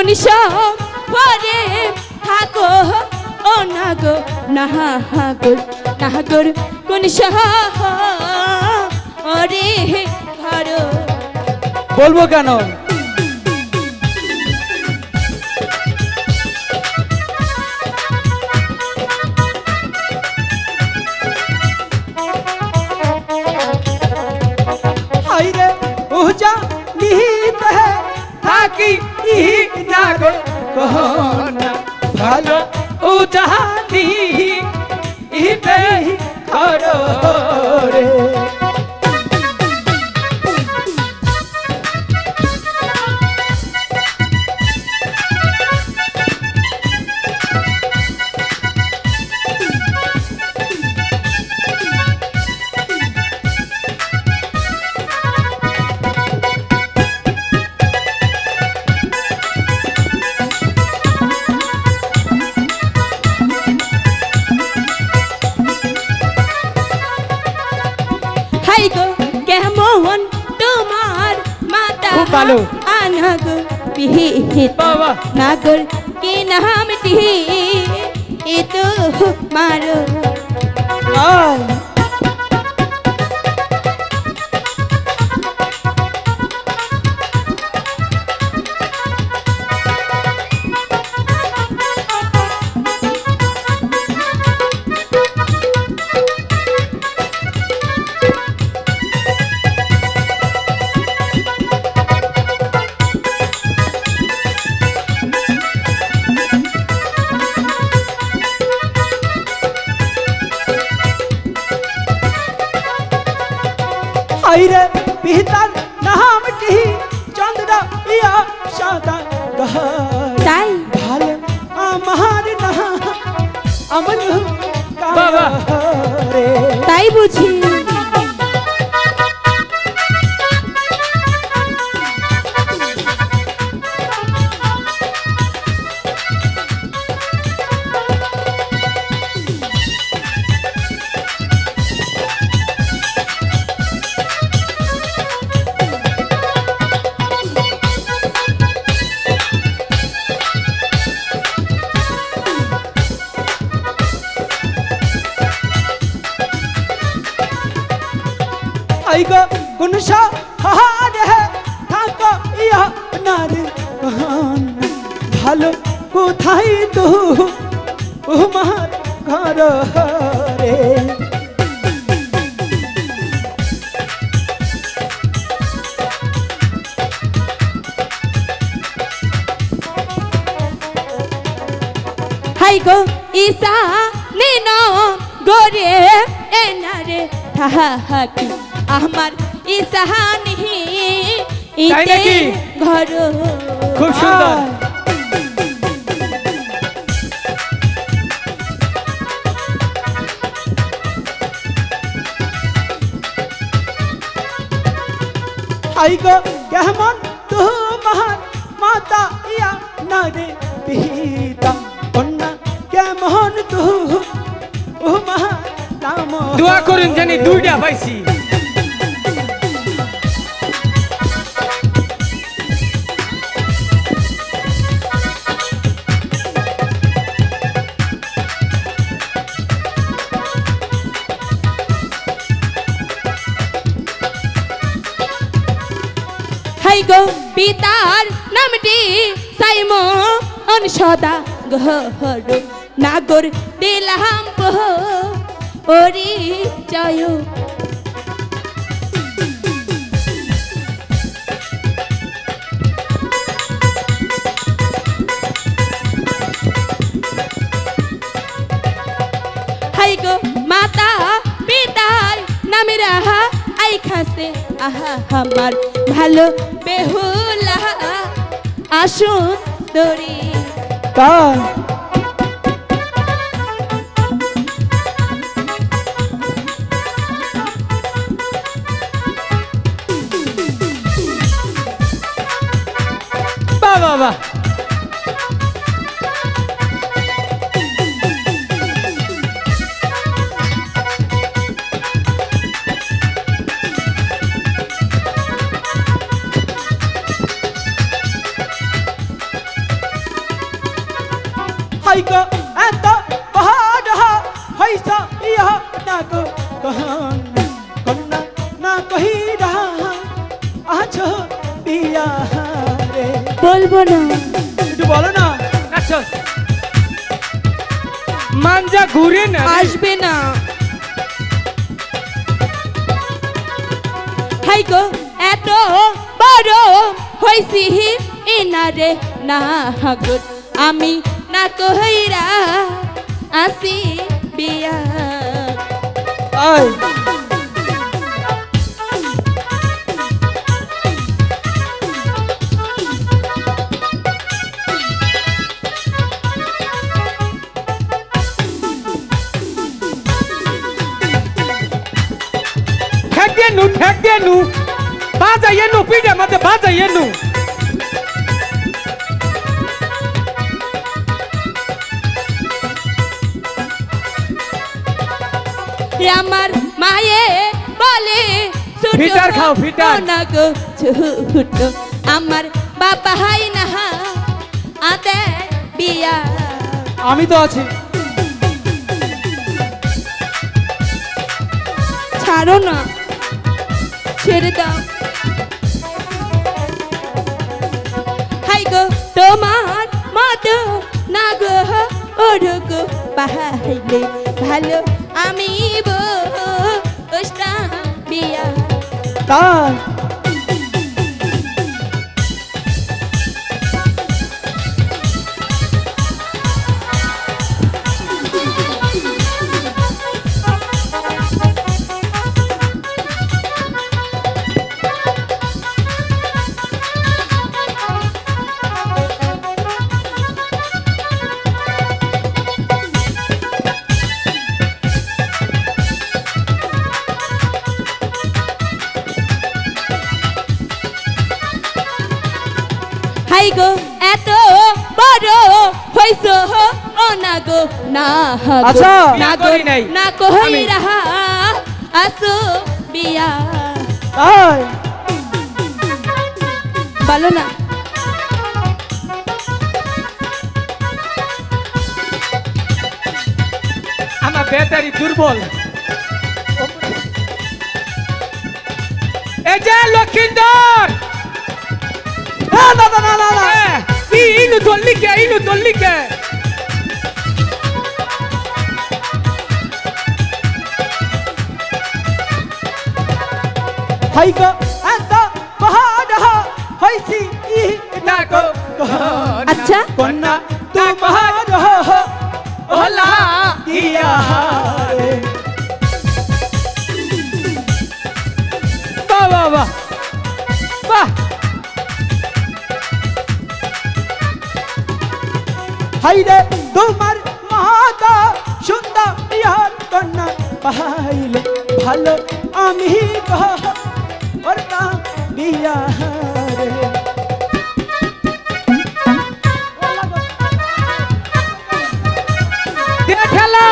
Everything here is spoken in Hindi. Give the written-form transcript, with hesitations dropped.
পরে হাগো ও নাগো নাহাগর কোন ওরে ঘর বলবো কেন हायरे उजा निहित है ताकि नागो कहना भालो उजा निहित करो रे কেমন তোমার মাতা আনাগ পিহিত নাগর কি নামটি এ তো মারো हायरे पितर नामटी चंद्र या सादा তাই भाल আমার না আমন বাবা রে তাই বুঝি आइगो गुनशा हार है थाको या नार कहान भालो कोथाई तो उमार घर रे हाय गो ईसा नीनो गोरे एनारे थाहाकी আমার ইসাহানি ইতে ঘর খুব সুন্দর আইগো কেমন তোমার মাতা ইয়া নারে পিতা কন্যা কেমন তোমার নাম দোয়া করুন জানি দুইটা পাইছি গো পিতার নামটি সাইমন সদা গহর নাগর দিলাম ওরি জয় হাই গো মাতা পিতার নামে রাহা আই খাসে আহা আমার ভালো বেহুলা আসুন দরি কার বাবা হাই গো এত পাহাড় হইসা ইয়া না গো কন্যা না কহি রহা আছো বিয়া রে বলবো না একটু বলো না আচ্ছা মানজা ঘুরে না আসবে না হাই গো এত বড় হইছি ইনারে না গো আমি না কইরা আসি বিয়া আই ঠেক দিয়ে নু বাজাইয়ে নু পিঠে মধ্যে বাজাইয়ে নু আমার মায়ে বলে ছোট ফিটার খাও, ফিটার। না গো ছোট আমার বাবা হাই না আতে বিয়া আমি তো আছি ছাড়ো না ছেড়ে দাও হাই গো তোমার মতো না গো ওর গো পাহাইলে ভালো আমি বসতাম বিয়া তাই হাই গো এত বড় হইছ ও না গো না গো আচ্ছা। না বিয়া গো করি নাই। না কই আমি- রাহা আসো বিয়া তাই বলো না আমার ব্যাটারি দুর্বল এই যে লক্ষিন্দর না না না না না ইনু দল্লিকে হাই গো এত পাহাড় হইছি ই না গো আচ্ছা কন্যা তোমার ওলা ইয়া রে বাহ বাহ বাহ বাহ হাই রে তোমার মাতা সুন্দর ইয়ার কন্যা পাইলে ভালো আমি করতাম বিয়া রে দে খেলা